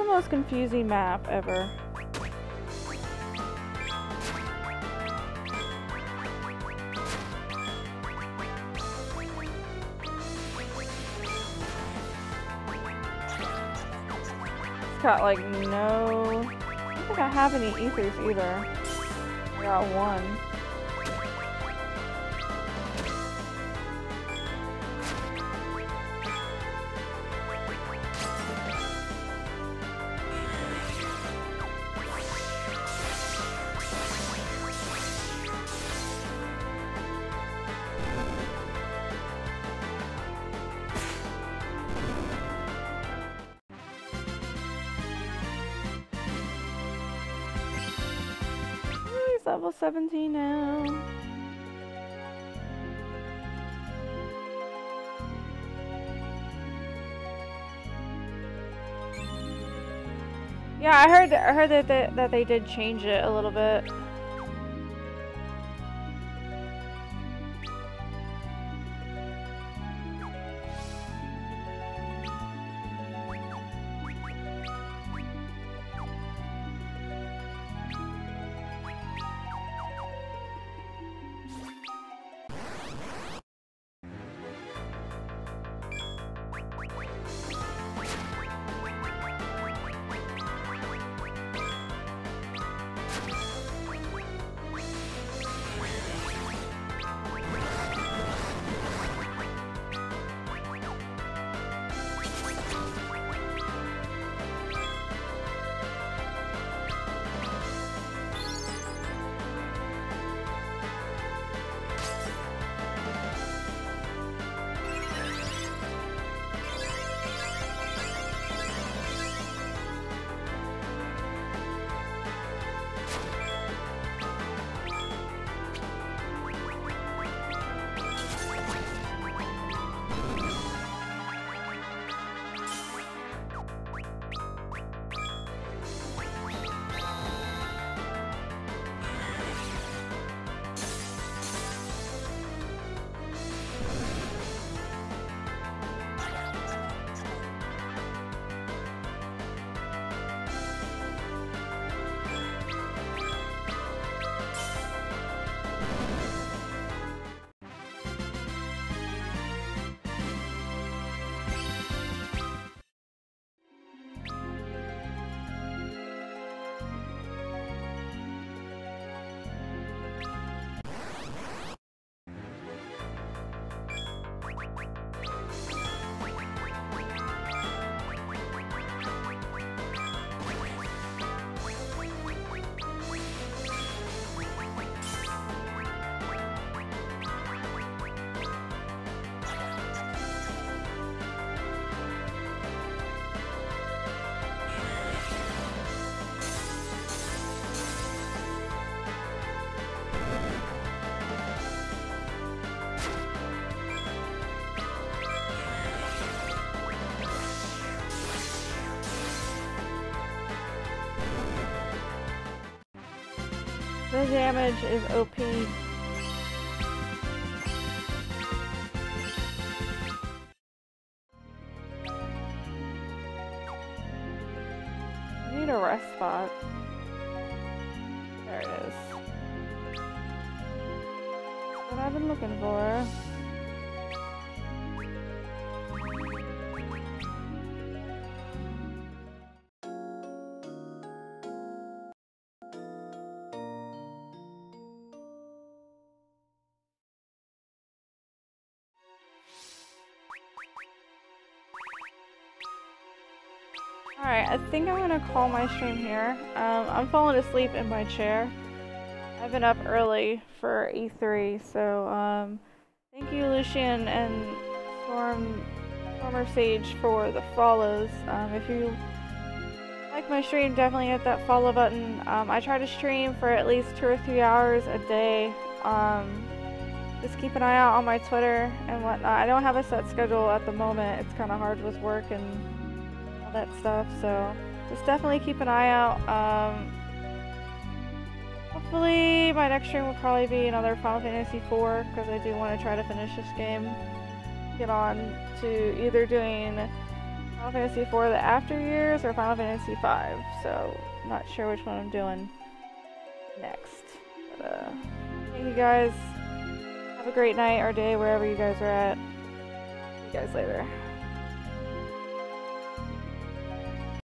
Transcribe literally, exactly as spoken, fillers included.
the most confusing map ever. It's got like no... I don't think I have any ethers either. I got one. Level seventeen now. Yeah, I heard I heard that they, that they did change it a little bit. The damage is O P. I need a rest spot. There it is. What I've been looking for. Alright, I think I'm gonna call my stream here. Um, I'm falling asleep in my chair. I've been up early for E three, so um, thank you Lucian and Storm, Stormer Sage for the follows. Um, if you like my stream, definitely hit that follow button. Um, I try to stream for at least two or three hours a day. Um, just keep an eye out on my Twitter and whatnot. I don't have a set schedule at the moment. It's kind of hard with work and that stuff, so just definitely keep an eye out. Um, hopefully my next stream will probably be another Final Fantasy four, because I do want to try to finish this game, get on to either doing Final Fantasy four the After Years or Final Fantasy five, so not sure which one I'm doing next. But, uh, thank you guys. Have a great night or day wherever you guys are at. See you guys later.